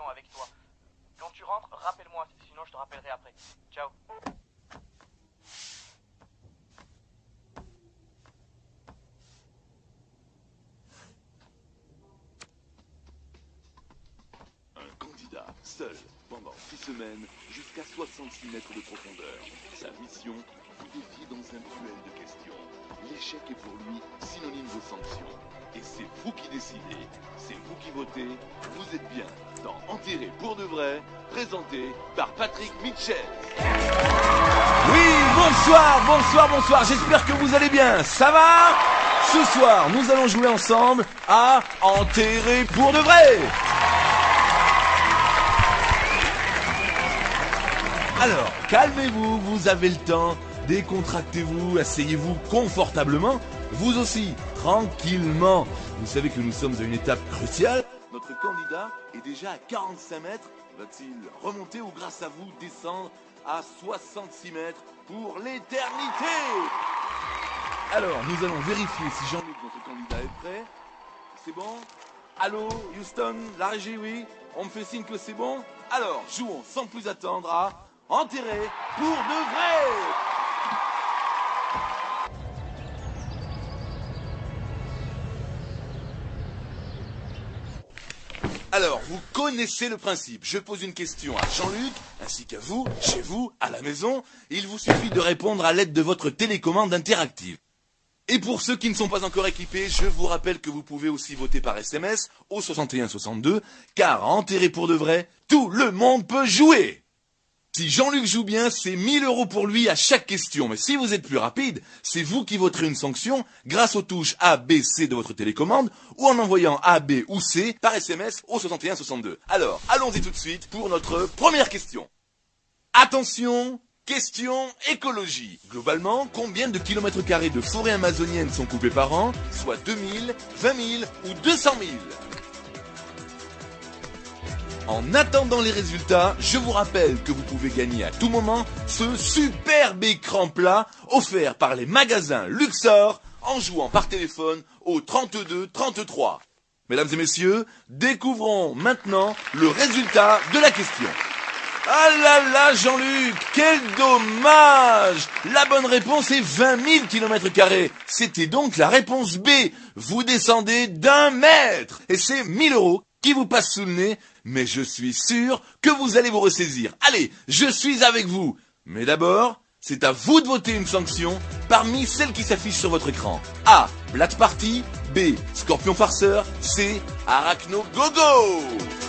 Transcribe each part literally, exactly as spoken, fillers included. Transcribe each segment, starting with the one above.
temps avec toi. Quand tu rentres, rappelle-moi, sinon je te rappellerai après. Ciao. Un candidat, seul, pendant six semaines, jusqu'à soixante-six mètres de profondeur. Sa mission, vous défier dans un duel de questions. L'échec est pour lui synonyme de sanction. Et c'est vous qui décidez, c'est vous qui votez, vous êtes bien dans Enterré pour de vrai, présenté par Patrick Mitchell. Oui, bonsoir, bonsoir, bonsoir, j'espère que vous allez bien, ça va? Ce soir, nous allons jouer ensemble à Enterré pour de vrai. Alors, calmez-vous, vous avez le temps, décontractez-vous, asseyez-vous confortablement, vous aussi, tranquillement. Vous savez que nous sommes à une étape cruciale. Notre candidat est déjà à quarante-cinq mètres. Va-t-il remonter ou grâce à vous descendre à soixante-six mètres pour l'éternité? Alors, nous allons vérifier si Jean... Jean-Luc, notre candidat, est prêt? C'est bon? Allô, Houston, la régie, oui? On me fait signe que c'est bon? Alors, jouons sans plus attendre à Enterré pour de vrai! Alors, vous connaissez le principe. Je pose une question à Jean-Luc, ainsi qu'à vous, chez vous, à la maison. Il vous suffit de répondre à l'aide de votre télécommande interactive. Et pour ceux qui ne sont pas encore équipés, je vous rappelle que vous pouvez aussi voter par S M S au soixante et un soixante-deux, car à Enterré pour de vrai, tout le monde peut jouer. Si Jean-Luc joue bien, c'est mille euros pour lui à chaque question. Mais si vous êtes plus rapide, c'est vous qui voterez une sanction grâce aux touches A, B, C de votre télécommande ou en envoyant A, B ou C par S M S au soixante et un soixante-deux. Alors, allons-y tout de suite pour notre première question. Attention, question écologie. Globalement, combien de kilomètres carrés de forêt amazonienne sont coupés par an? Soit deux mille, vingt mille ou deux cent mille? En attendant les résultats, je vous rappelle que vous pouvez gagner à tout moment ce superbe écran plat offert par les magasins Luxor en jouant par téléphone au trente-deux trente-trois. Mesdames et messieurs, découvrons maintenant le résultat de la question. Ah là là, Jean-Luc, quel dommage! La bonne réponse est vingt mille kilomètres carrés. C'était donc la réponse B. Vous descendez d'un mètre. Et c'est mille euros qui vous passent sous le nez, mais je suis sûr que vous allez vous ressaisir. Allez, je suis avec vous. Mais d'abord, c'est à vous de voter une sanction parmi celles qui s'affichent sur votre écran. A. Black Party. B. Scorpion Farceur. C. Arachno Gogo.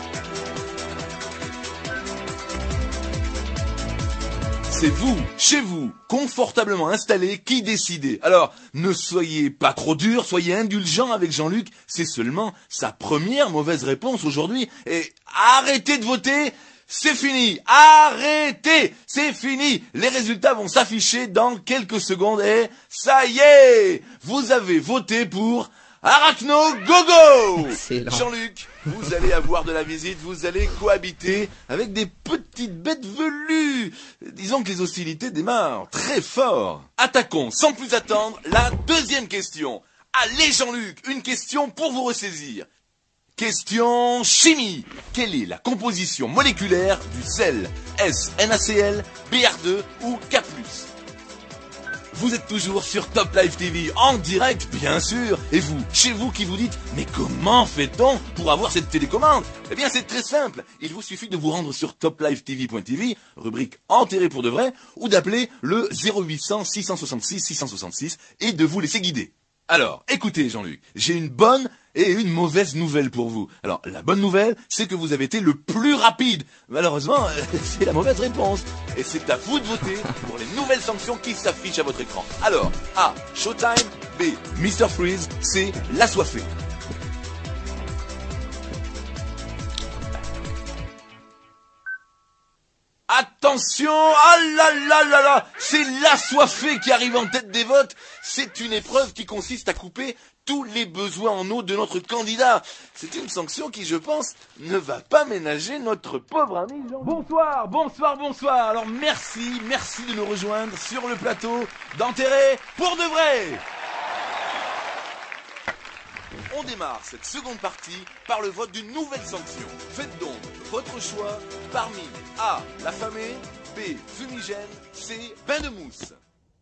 C'est vous, chez vous, confortablement installé, qui décidez. Alors, ne soyez pas trop dur, soyez indulgent avec Jean-Luc, c'est seulement sa première mauvaise réponse aujourd'hui. Et arrêtez de voter, c'est fini, arrêtez, c'est fini. Les résultats vont s'afficher dans quelques secondes et ça y est, vous avez voté pour Arachno Gogo. Jean-Luc, vous allez avoir de la visite, vous allez cohabiter avec des petites bêtes velues. Disons que les hostilités démarrent très fort. Attaquons sans plus attendre la deuxième question. Allez Jean-Luc, une question pour vous ressaisir. Question chimie. Quelle est la composition moléculaire du sel? Est-ce NaCl, B R deux ou K plus? Vous êtes toujours sur Top Life T V en direct, bien sûr. Et vous, chez vous qui vous dites, mais comment fait-on pour avoir cette télécommande? Eh bien, c'est très simple. Il vous suffit de vous rendre sur top life t v point t v, rubrique Enterré pour de vrai, ou d'appeler le zéro huit cents six cent soixante-six six cent soixante-six et de vous laisser guider. Alors, écoutez Jean-Luc, j'ai une bonne et une mauvaise nouvelle pour vous. Alors, la bonne nouvelle, c'est que vous avez été le plus rapide. Malheureusement, c'est la mauvaise réponse. Et c'est à vous de voter pour les nouvelles sanctions qui s'affichent à votre écran. Alors, A. Showtime. B. mister Freeze. C. L'assoiffé. Attention, ah là là là là, c'est l'assoiffé qui arrive en tête des votes. C'est une épreuve qui consiste à couper tous les besoins en eau de notre candidat. C'est une sanction qui, je pense, ne va pas ménager notre pauvre ami Jean. Bonsoir, bonsoir, bonsoir. Alors merci, merci de nous rejoindre sur le plateau d'Enterré pour de vrai. on démarre cette seconde partie par le vote d'une nouvelle sanction. Faites donc votre choix parmi A. L'affamé, B. Fumigène, C. Bain de mousse.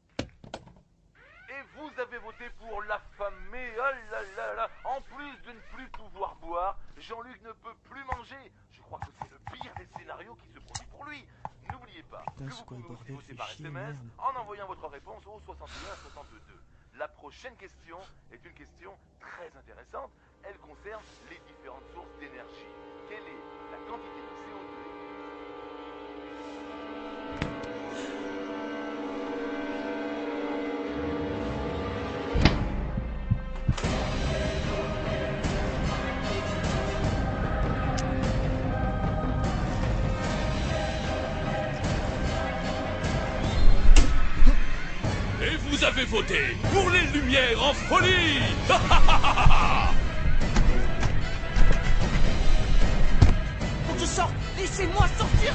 Et vous avez voté pour l'affamé. Oh là là là. En plus de ne plus pouvoir boire, Jean-Luc ne peut plus manger. Je crois que c'est le pire des scénarios qui se produit pour lui. N'oubliez pas Putain, que vous ce quoi, pouvez aussi bordel, voter fait par chier, S M S merde. en envoyant votre réponse au soixante et un soixante-deux. La prochaine question est une question très intéressante. Elle concerne les différentes sources d'énergie. Quelle est la quantité de C O deux Et vous avez voté pour les Lumières en folie. Faut que je sorte. Laissez-moi sortir.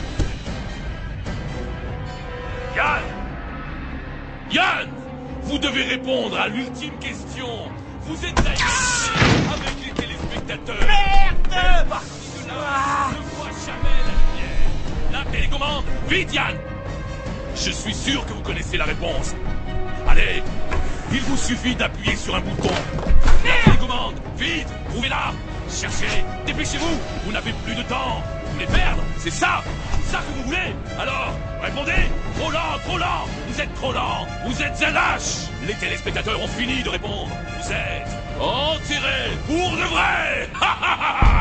Yann Yann Vous devez répondre à l'ultime question. Vous êtes d'accord avec les téléspectateurs. Merde partie de là ne voit jamais la lumière. La télécommande. Vite, Yann. Je suis sûr que vous connaissez la réponse. Allez, il vous suffit d'appuyer sur un bouton. La télécommande, vite, trouvez-la. Cherchez, dépêchez-vous, vous n'avez plus de temps. Vous voulez perdre, c'est ça, c'est ça que vous voulez. Alors, répondez. Trop lent, trop lent, vous êtes trop lent, vous êtes un lâche. Les téléspectateurs ont fini de répondre. Vous êtes enterrés pour de vrai. Ha ha ha.